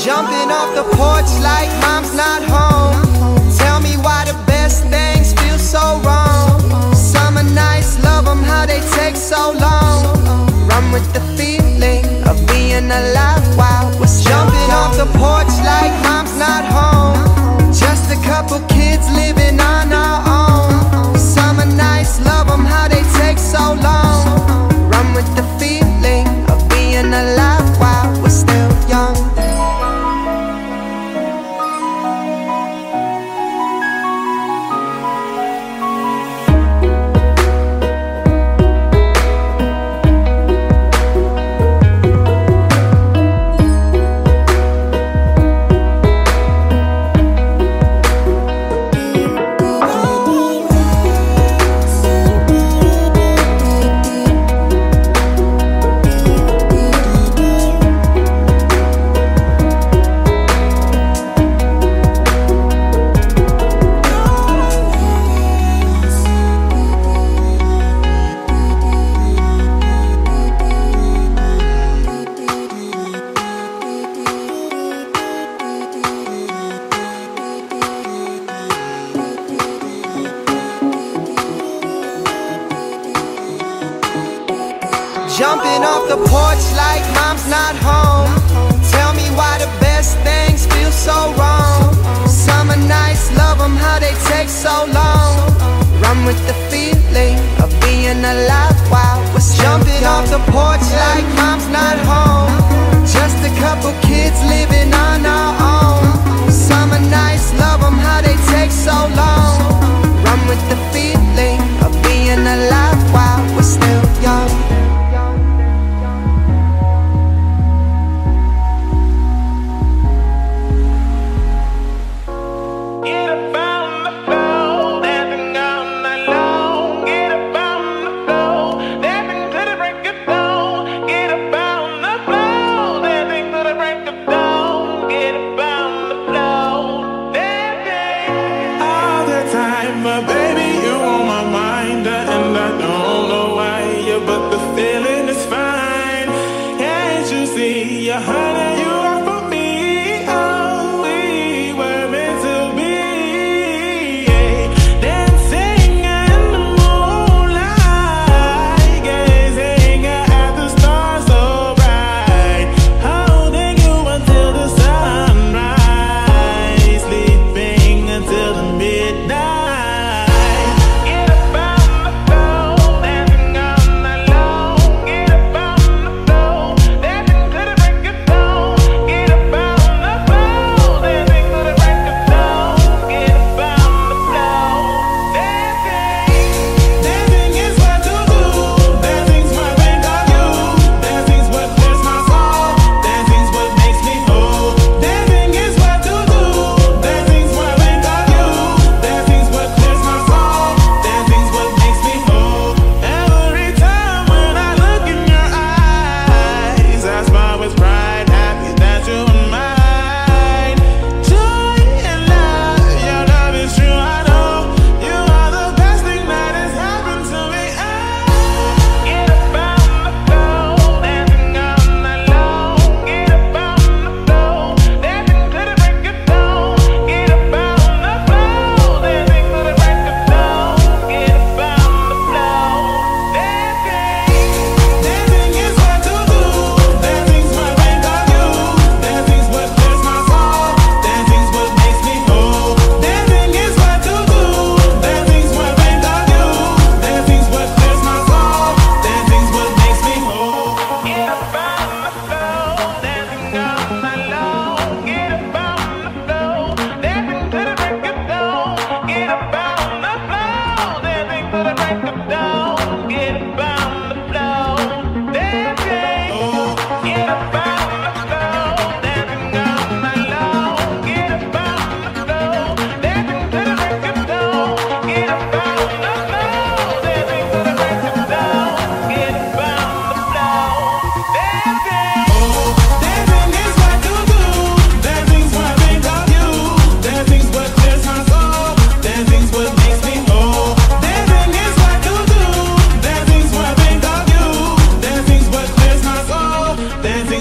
Jumping off the porch like mom's not home. Tell me why the best things feel so wrong. Summer nights, love them how they take so long. Run with the feeling of being alive while we're jumping off the porch like mom's not home. Just a couple kids living on our own. Summer nights, love them how they take so long. Run with the feeling of being alive while we're still young. Jumping off the porch like mom's not home. Tell me why the best things feel so wrong. Summer nights, love them how they take so long. Run with the feeling of being alive while we're jumping off the porch like mom's not home. Just a couple kids living on our own. Summer nights, love them how they take so long. Run with the feeling of being alive while we're still young. Dancing